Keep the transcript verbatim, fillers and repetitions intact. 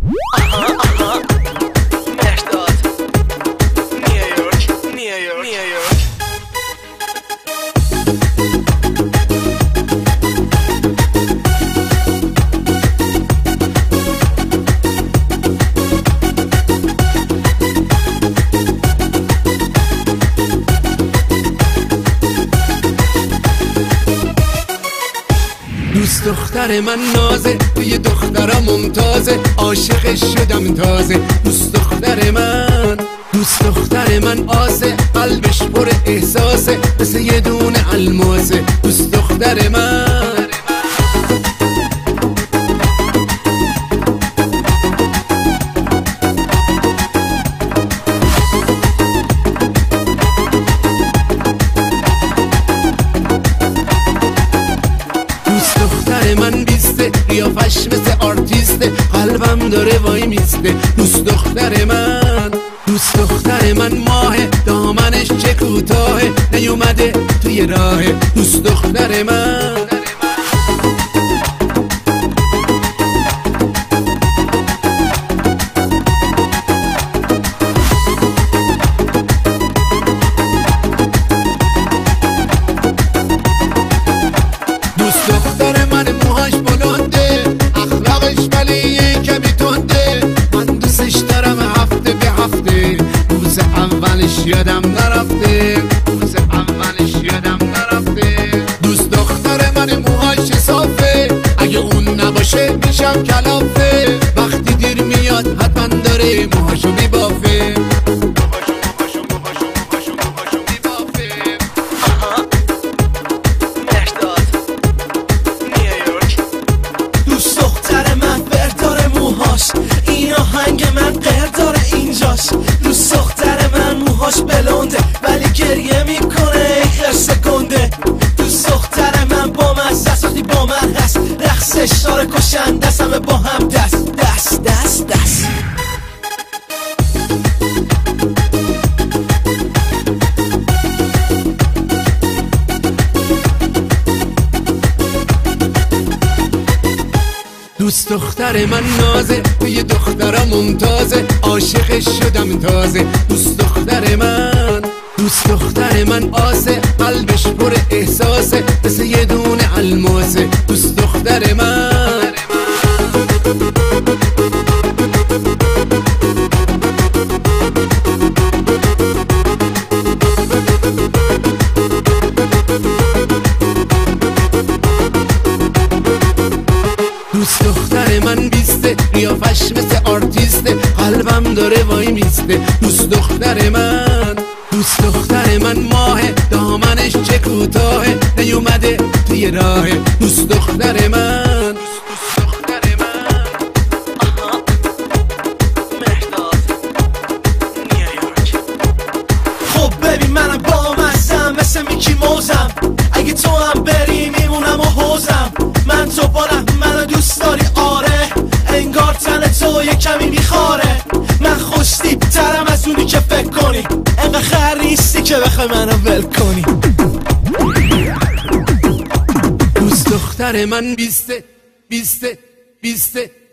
Aha, aha. Mehrdad. نیویورک نیویورک نیویورک. دوست دختر من نازه، توی دخترا ممتازه، عاشقش شدم تازه. دوست دختر من دوست دختر من آسه، قلبش پر احساسه، مثل یه دونه الماسه. دوست دختر من دختر من بیسته، قیافش مثل آرتیسته، قلبم داره وای میسته. دوست دختر من دوست دختر من ماهه، دامنش چه کوتاهه، نیومده توی راهه. دوست دختر من دوست دختر من موهاش بلنده، اخلاقش ولی کمی تنده. من دوستش دارم هفته به هفته، روز اولش یادم نرفته، روز اولش یادم نرفته. دوست دختر من موهاش صافه، اگه اون نباشه میشم کلافه. وقتی دیر میاد حتما داره موهاشو میبافه. این آهنگ من قهر داره اینجاش. دوست دختر من موهاش بلونده، ولی گریه میکنه خرس گنده. دوست دختر من با من هست، وقتی با من هست رقصش داره کشنده، همه با هم دست دست دست دست. دوست دختر من نازه، توی دخترا ممتازه، عاشقش شدم تازه. دوست دختر من دوست دختر من آسه، قلبش پر احساسه، مثل یه دونه الماسه. دوست دختر من دوست دختر من بیسته، قیافش مثل آرتیسته، قلبم داره وای میسته. دوست دختر من دوست دختر من ماهه، دامنش چه کوتاهه، نیومده توی راهه. دوست دختر من دوست دختر من آها. مهرداد نیویورک. خب ببین منم با مزم، مثل میکی موزم، اگه تو هم بری میمونم و حوزم. من تو بالم منو دوست داری آره، انگار تن تو یه کمی میخاره. من خوشتیب ترم از اونی که فکر کنی، انقدر خر نیستی که بخوای منو ول کنی. دوست دختر من بیسته بیسته بیسته